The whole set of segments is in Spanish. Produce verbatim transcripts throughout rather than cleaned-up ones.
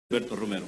Alberto Romero.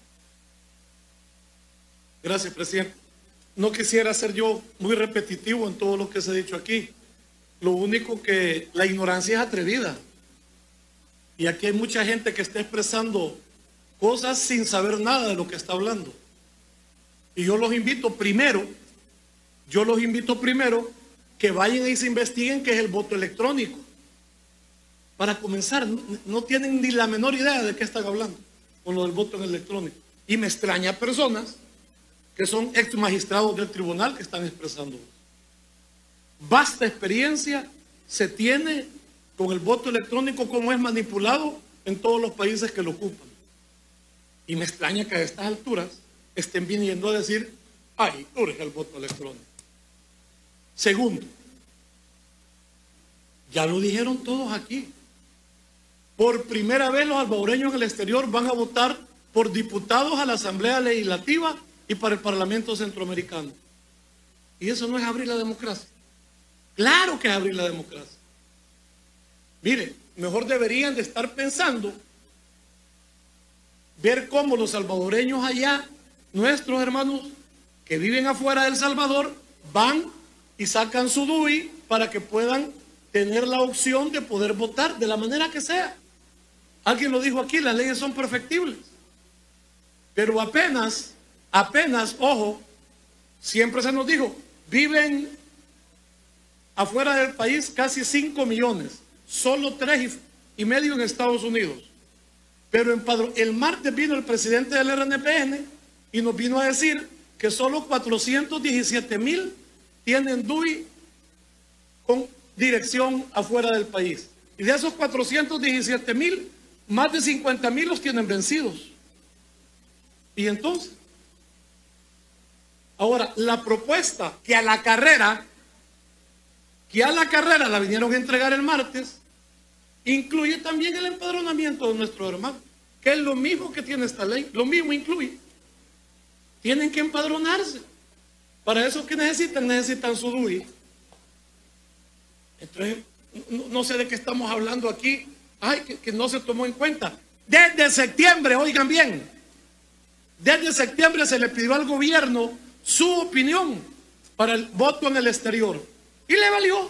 Gracias, presidente. No quisiera ser yo muy repetitivo en todo lo que se ha dicho aquí. Lo único que la ignorancia es atrevida. Y aquí hay mucha gente que está expresando cosas sin saber nada de lo que está hablando. Y yo los invito primero, yo los invito primero que vayan y se investiguen qué es el voto electrónico. Para comenzar, no, no tienen ni la menor idea de qué están hablando con lo del voto electrónico. Y me extraña personas que son ex magistrados del tribunal que están expresando. Vasta experiencia se tiene con el voto electrónico, cómo es manipulado en todos los países que lo ocupan. Y me extraña que a estas alturas estén viniendo a decir, ay, urge el voto electrónico. Segundo, ya lo dijeron todos aquí. Por primera vez los salvadoreños en el exterior van a votar por diputados a la Asamblea Legislativa y para el Parlamento Centroamericano. Y eso no es abrir la democracia. Claro que es abrir la democracia. Mire, mejor deberían de estar pensando ver cómo los salvadoreños allá, nuestros hermanos que viven afuera del Salvador, van y sacan su D U I para que puedan tener la opción de poder votar de la manera que sea. Alguien lo dijo aquí, las leyes son perfectibles. Pero apenas, apenas, ojo, siempre se nos dijo, viven afuera del país casi cinco millones, solo tres y medio en Estados Unidos. Pero en el martes vino el presidente del R N P N y nos vino a decir que solo cuatrocientos diecisiete mil tienen D U I con dirección afuera del país. Y de esos cuatrocientos diecisiete mil, más de cincuenta mil los tienen vencidos. Y entonces, ahora, la propuesta que a la carrera, que a la carrera la vinieron a entregar el martes, incluye también el empadronamiento de nuestros hermanos, que es lo mismo que tiene esta ley, lo mismo incluye. Tienen que empadronarse. Para eso, ¿qué necesitan? Necesitan su D U I. Entonces, no, no sé de qué estamos hablando aquí. Ay, que, que no se tomó en cuenta. Desde septiembre, oigan bien, desde septiembre se le pidió al gobierno su opinión para el voto en el exterior. Y le valió.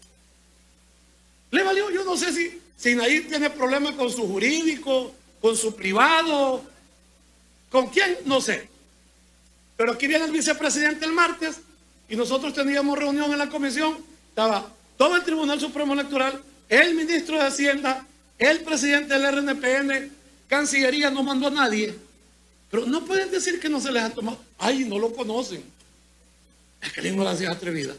Le valió. Yo no sé si, si Nayib tiene problemas con su jurídico, con su privado, con quién, no sé. Pero aquí viene el vicepresidente el martes y nosotros teníamos reunión en la comisión. Estaba todo el Tribunal Supremo Electoral, el ministro de Hacienda, el presidente del R N P N, Cancillería, no mandó a nadie. Pero no pueden decir que no se les ha tomado. Ay, no lo conocen. Es que la ignorancia es atrevida.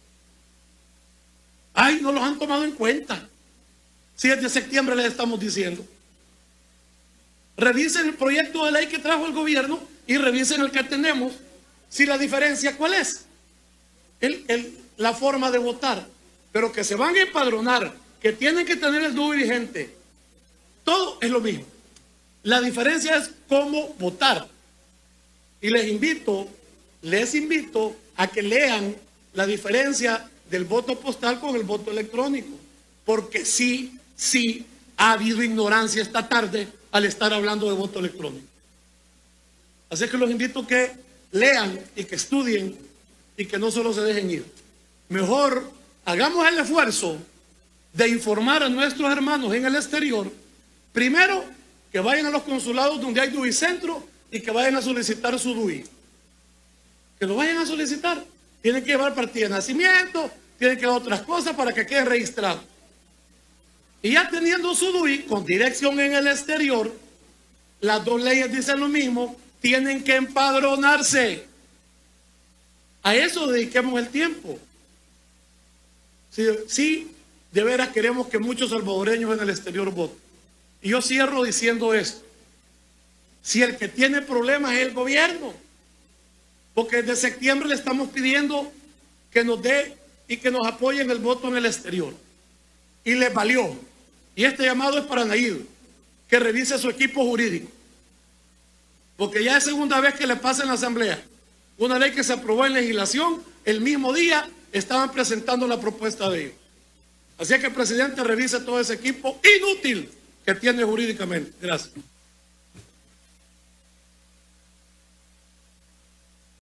Ay, no los han tomado en cuenta. Si desde septiembre les estamos diciendo. Revisen el proyecto de ley que trajo el gobierno y revisen el que tenemos. Si la diferencia, ¿cuál es? El, el, la forma de votar. Pero que se van a empadronar, que tienen que tener el D U I vigente. Todo es lo mismo. La diferencia es cómo votar. Y les invito, les invito a que lean la diferencia del voto postal con el voto electrónico. Porque sí, sí ha habido ignorancia esta tarde al estar hablando de voto electrónico. Así que los invito a que lean y que estudien y que no solo se dejen ir. Mejor hagamos el esfuerzo de informar a nuestros hermanos en el exterior. Primero, que vayan a los consulados donde hay D U I centro y que vayan a solicitar su D U I. Que lo vayan a solicitar. Tienen que llevar partida de nacimiento, tienen que llevar otras cosas para que queden registrados. Y ya teniendo su D U I con dirección en el exterior, las dos leyes dicen lo mismo, tienen que empadronarse. A eso dediquemos el tiempo. Si, si de veras queremos que muchos salvadoreños en el exterior voten. Y yo cierro diciendo esto. Si el que tiene problemas es el gobierno, porque desde septiembre le estamos pidiendo que nos dé y que nos apoye en el voto en el exterior. Y les valió. Y este llamado es para Nayib, que revise su equipo jurídico. Porque ya es segunda vez que le pasa en la Asamblea. Una ley que se aprobó en legislación, el mismo día estaban presentando la propuesta de ellos. Así que el presidente revise todo ese equipo inútil que tiene jurídicamente. Gracias.